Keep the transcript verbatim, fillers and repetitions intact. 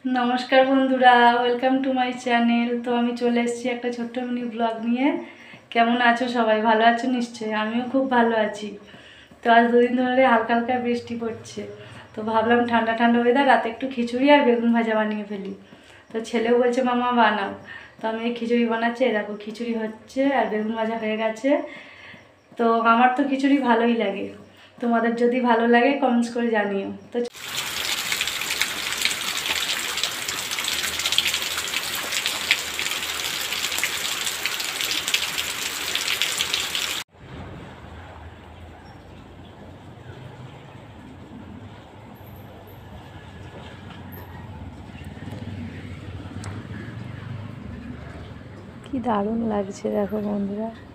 নমস্কার বন্ধুরা, welcome to my channel. তো আমি চলে এসেছি একটা ছোট্ট মিনি ব্লগ নিয়ে। কেমন আছো সবাই? ভালো আছো নিশ্চয়ই? আমিও খুব ভালো আছি। তো আজ দুদিন ধরে হালকা হালকা বৃষ্টি পড়ছে, তো ভাবলাম ঠান্ডা ঠান্ডা ওয়েদার, রাতে একটু খিচুড়ি আর বেগুন ভাজা বানিয়ে ফেলি। তো ছেলেও বলছে মামা বানাও, তো আমি এই খিচুড়ি বানাচ্ছি। দেখো খিচুড়ি হচ্ছে আর বেগুন ভাজা হয়ে গেছে। তো আমার তো খিচুড়ি ভালোই লাগে, তোমাদের যদি ভালো লাগে কমেন্টস করে জানিও। তো কি দারুণ লাগছে দেখো বন্ধুরা।